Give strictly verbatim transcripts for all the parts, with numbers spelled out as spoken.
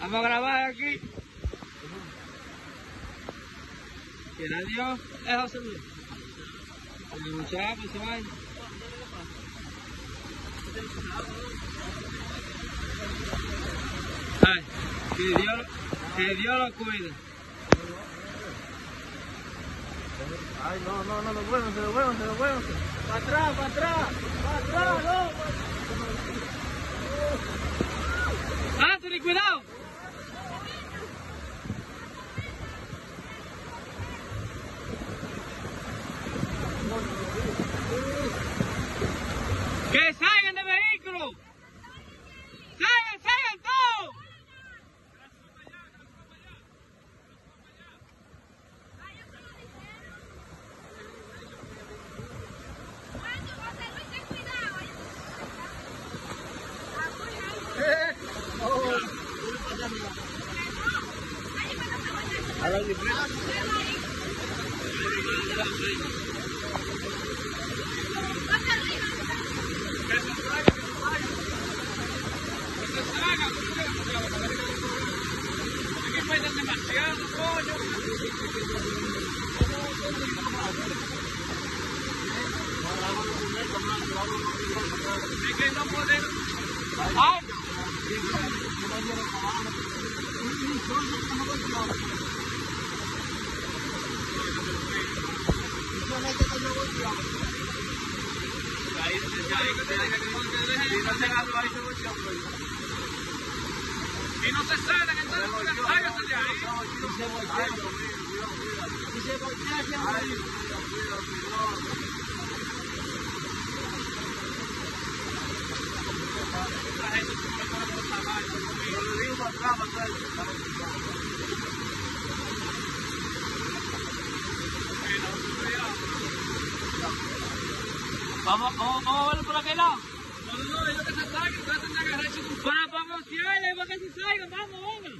Vamos a grabar aquí. Quiera Dios, es José Luis. El muchacho se va. Ay, que Dios, que Dios lo cuide. Ay, no, no, no, devuélvanse, devuélvanse, devuélvanse. Para atrás, para atrás, para atrás, no. Anthony, cuidado. ¡Que salgan del vehículo! ¡Salgan, salgan todos! A la libreta. Demasiado, coño. Es que no podemos. ¡Ay! Y no se salen, entonces háganse de ahí. Si se voltea, se va a ir. Vamos, vamos, vamos a verlo por aquel lado. No, no, no, ellos que se salgan, traten de agarrar su para promocionarle, para que se salgan, vamos, venga.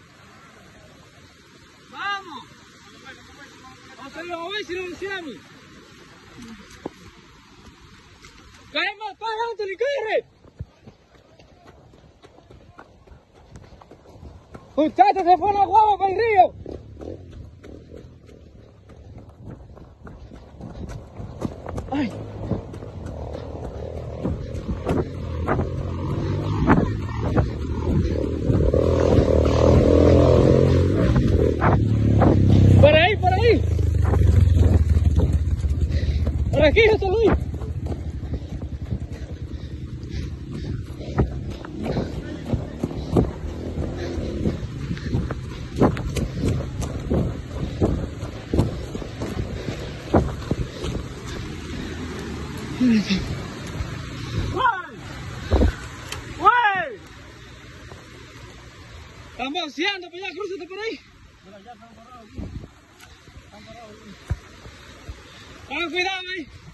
Vamos. Vamos a ir a ver si lo hacemos. ¡Caemos, para, Anthony, corre! ¡Muchachos, se fue una guagua para el río! ¡Ay! ¡Por ahí, por ahí! ¡Por aquí, José Luis! Están boceando, pues ya, crúzate por ahí. Mira, ya están parados aquí. Están parados aquí. Ten cuidado ahí.